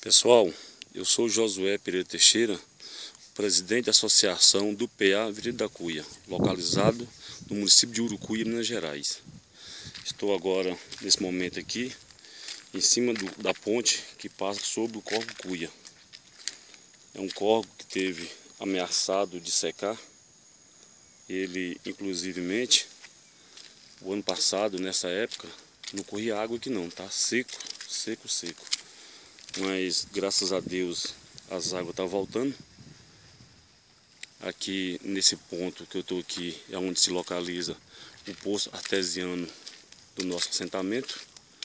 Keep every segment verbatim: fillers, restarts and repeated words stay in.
Pessoal, eu sou Josué Pereira Teixeira, presidente da Associação do P A Virida da Cuia, localizado no município de Urucuia, Minas Gerais. Estou agora, nesse momento aqui, em cima do, da ponte que passa sobre o córrego Cuia. É um córrego que teve ameaçado de secar. Ele, inclusivemente, o ano passado, nessa época, não corria água aqui não, tá seco, seco, seco. Mas, graças a Deus, as águas estão voltando. Aqui, nesse ponto que eu estou aqui, é onde se localiza o poço artesiano do nosso assentamento.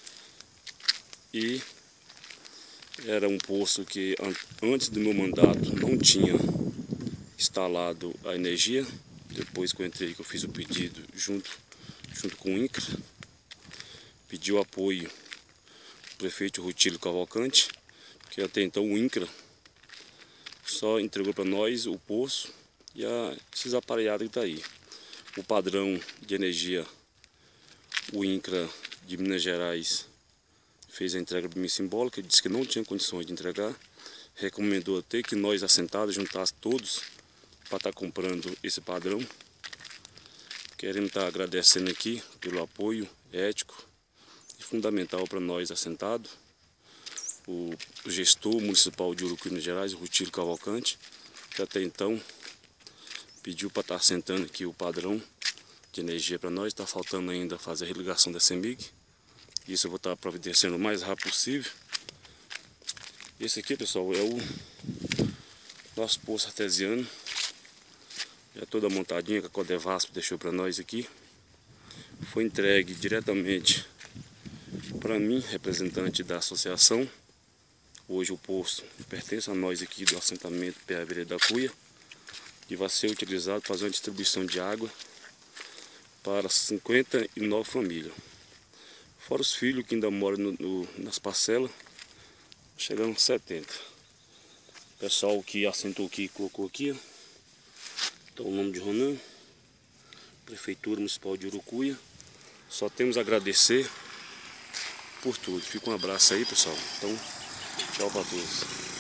E era um poço que, antes do meu mandato, não tinha instalado a energia. Depois que eu entrei, que eu fiz o pedido junto, junto com o INCRA, pedi o apoio do prefeito Rutilio Cavalcante, que até então o INCRA só entregou para nós o poço e a, esses aparelhados que está aí. O padrão de energia, o INCRA de Minas Gerais fez a entrega para mim simbólica, disse que não tinha condições de entregar, recomendou até que nós assentados juntássemos todos para estar comprando esse padrão. Queremos estar agradecendo aqui pelo apoio ético e fundamental para nós assentados. O gestor municipal de Urucuia, Minas Gerais, Rutilio Cavalcante, que até então pediu para estar assentando aqui o padrão de energia para nós. Está faltando ainda fazer a religação da CEMIG. Isso eu vou estar providenciando o mais rápido possível. Esse aqui, pessoal, é o nosso poço artesiano. Já toda montadinha que a Codevasp deixou para nós aqui. Foi entregue diretamente para mim, representante da associação. Hoje o poço pertence a nós aqui do assentamento P A Virida da Cuia e vai ser utilizado para fazer uma distribuição de água para cinquenta e nove famílias. Fora os filhos que ainda moram no, no, nas parcelas, chegando a setenta. O pessoal que assentou aqui, colocou aqui, ó. Então, o nome de Ronan, Prefeitura Municipal de Urucuia. Só temos a agradecer por tudo. Fica um abraço aí, pessoal. Então, tchau para todos.